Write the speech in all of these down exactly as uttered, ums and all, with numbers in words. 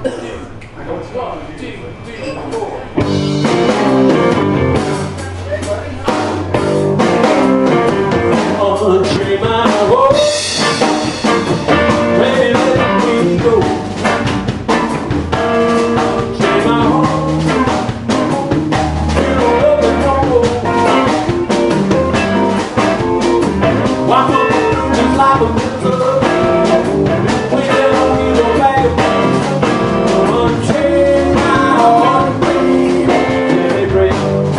Unchain my heart, baby, let me go. Unchain my heart, you don't love me no more. Why don't you do just like a miserable? We don't need no vagabond. Unchain my heart, baby, baby.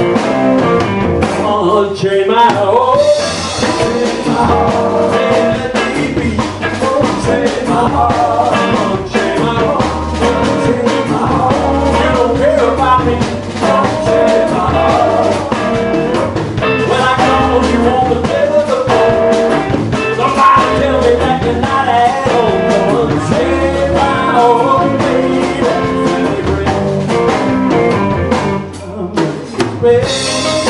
Unchain my heart. Let me be. Unchain my heart. Unchain my heart. Unchain my heart. You don't care about me. Unchain my heart. When I call you on the telephone, somebody tell me that you're not at home. Unchain my heart, baby. I'm ready.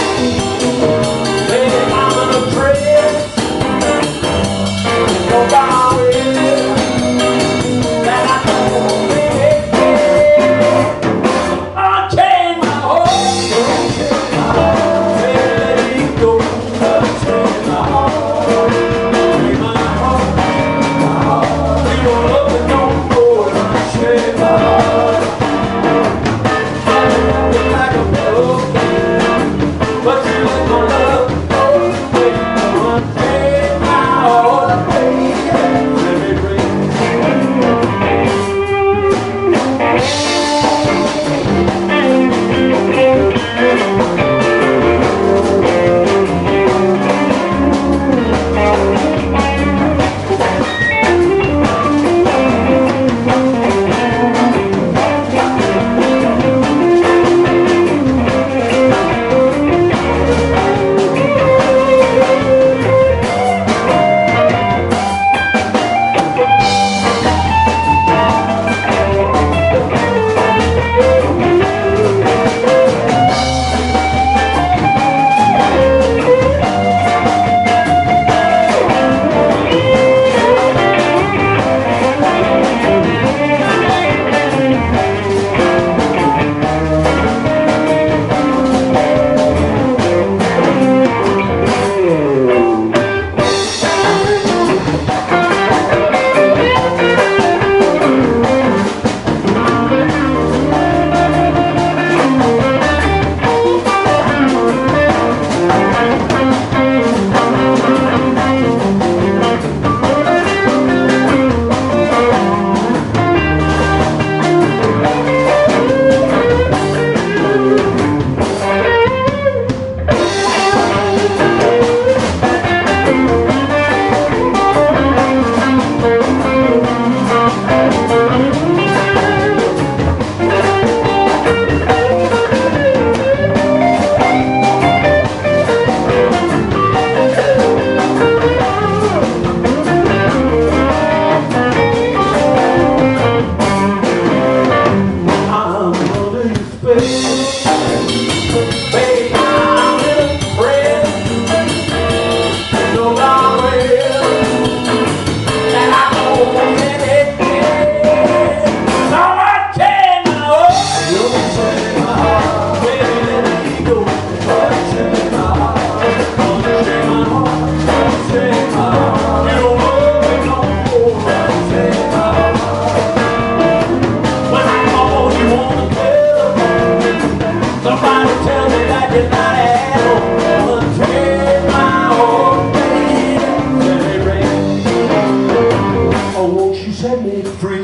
Set me free.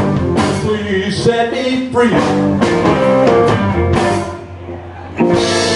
Please set me free.